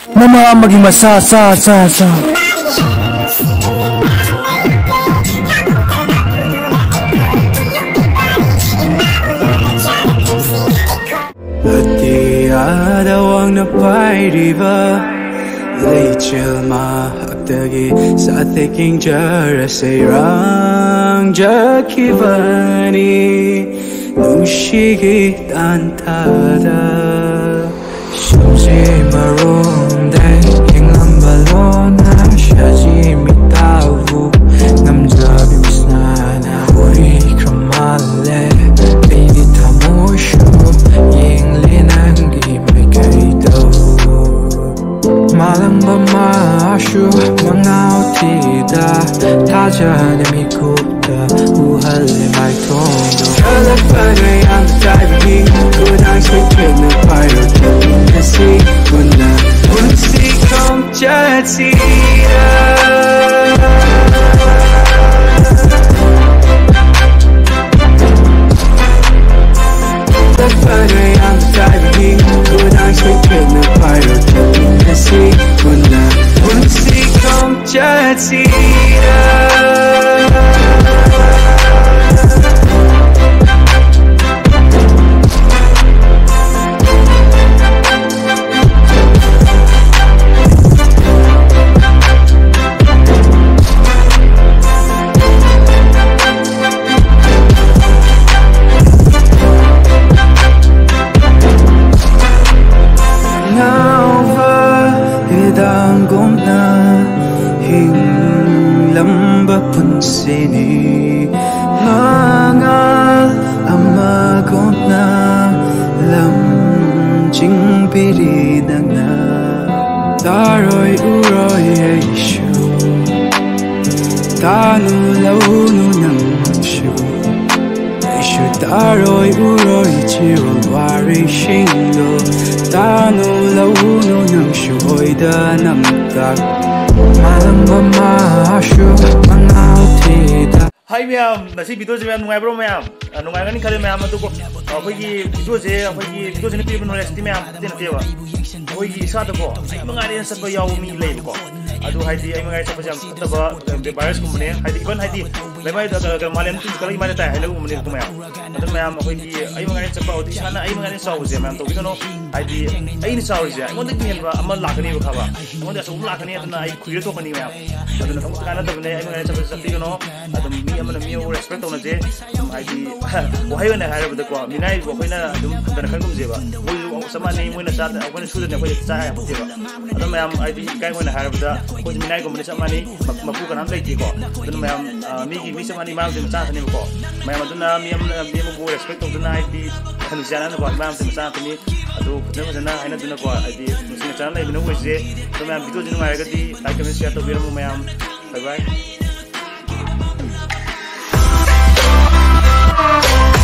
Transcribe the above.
Mama amagi masa sa Atiyada wang na pairiba Rachel mahaktagi sa taking jara sayrang jakivani Nushigi tantada Shubji marong day Inglang balon na shaji mitavu Namjabi misnana Uri kramale Baby tamushu Yingli nangi may kaito Malang ba maashu Mga utida Taja na mikupta Uhali may tondo Kalak bagay ang diving Kunang switching na pirate Kasi kuna Unsi kong jatsira Kalak bagay ang diving Kunang switching na pirate Kasi kuna Unsi kong jatsira Sini mga amagot na lamjing pirinang na taroy uroy aisyu tanu launo ng syu aisyu taroy uroy chiwal wari shingo tanu launo ng syu hoy da namtak malang mamasyu mga utida Hi ma'am, nasi video se ma'am nungai bro ma'am, nungai kan ni kali ma'am tu ko, apa ki video se ni pilih knowledge ti ma'am, ti nanti apa, apa ki isa tu ko, mengai ni sebab yau mi lay ko, aduh hai di, mengai sebab jam sebab virus kumane, hai di even hai di, lemai kalau malam tu kalau iman tak, hai lagu kumane tu ma'am, aduh ma'am apa ki, mengai sebab audi sana, mengai sawu se ma'am tu kita no, hai di, ni sawu se, iman tu ni apa, amal lakani berkhabar, iman tu asal lakani tu na, kuya tu kani ma'am, aduh nak kamu tu benda, mengai sebab seperti no, aduh amana miyo respect on je haidi wahai na hare bada ko minai ko koina dum kana kan kum jeba mo samani mo na sa ko na sudan ko sa ya jeba adam mayam haidi kai ko na hare bada ko minai ko mo samani mapu kan am lai ti ko dun mayam mi samani ma de sa ni ko mayam dun na mi mo respect on na haidi kan jana na ko mayam de sa ni adu dun na haina dun ko haidi musin channel lai no ko je to mayam video jinu ma ga di like comment share to biro mo mayam bye bye.